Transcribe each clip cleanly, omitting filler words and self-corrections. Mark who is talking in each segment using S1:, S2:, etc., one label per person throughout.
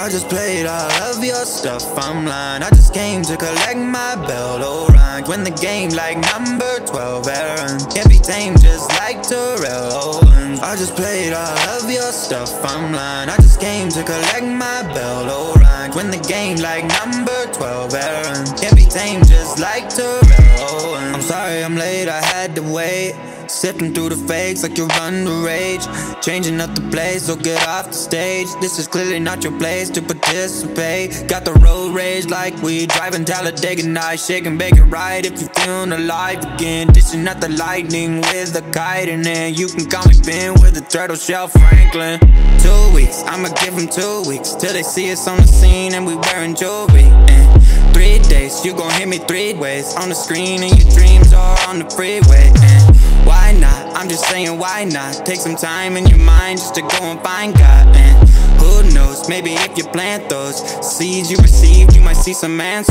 S1: I just played all of your stuff, I'm lying. I just came to collect my belt, alright. Win the game like number 12, Aaron. Can't be tamed just like Terrell Owens. I just played all of your stuff, I'm lying. I just came to collect my belt, alright. Win the game like number 12, Aaron. Can't be tamed just like Terrell Owens. I'm sorry I'm late, I had to wait. Sifting through the fakes like you're underage. Changing up the place, so get off the stage. This is clearly not your place to participate. Got the road rage like we driving Talladega Nights. Shake and bake it right if you're feeling alive again. Dishing out the lightning with a kite in it. You can call me Ben with a turtle shell Franklin. 2 weeks, I'ma give them 2 weeks till they see us on the scene and we wearing jewelry. And 3 days, you gon' hit me 3 ways on the screen and your dreams are on the freeway. And why not? I'm just saying why not? Take some time in your mind just to go and find God. And who knows, maybe if you plant those seeds you received, you might see some answers.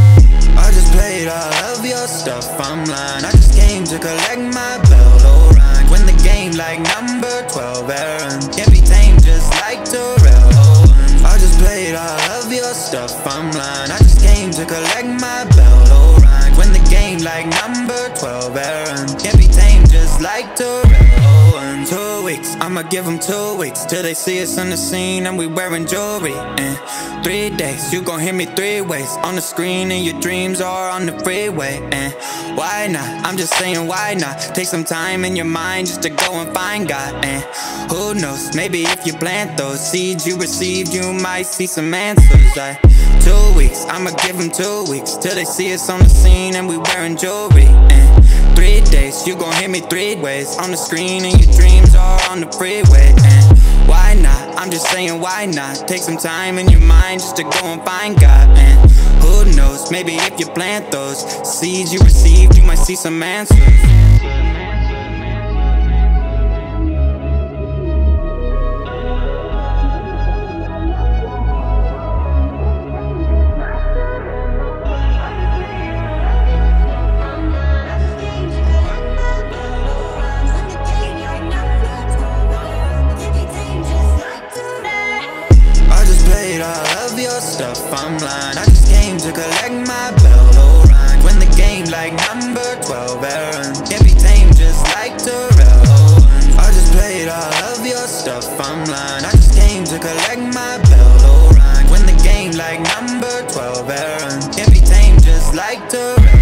S1: I just played all of your stuff, I'm lying. I just came to collect my belt, alright. Win the game like number 12, Aaron. Can't be tamed just like Terrell Owens. I just played all of your stuff, I'm lying. I just came to collect my belt, alright. Win the game like number 12, Aaron. Can't be tamed just like Terrell Owens. 2 weeks, I'ma give them 2 weeks till they see us on the scene and we wearing jewelry. And 3 days, you gon' hit me 3 ways on the screen and your dreams are on the freeway. And why not? I'm just saying why not? Take some time in your mind just to go and find God. And who knows, maybe if you plant those seeds you received, you might see some answers. 2 weeks, I'ma give them 2 weeks till they see us on the scene and we wearing jewelry. And 3 days, you gon' hit me 3 ways on the screen and your dreams are on the freeway. And why not? I'm just saying why not? Take some time in your mind just to go and find God. And who knows, maybe if you plant those seeds you received, you might see some answers. Stuff, I'm lying. I just came to collect my belt, alright. Win the game like number 12, Aaron. Can't be tamed just like Terrell Owens. I just played all of your stuff, I'm lying. I just came to collect my belt, alright. Win the game like number 12, Aaron. Can't be tamed just like Terrell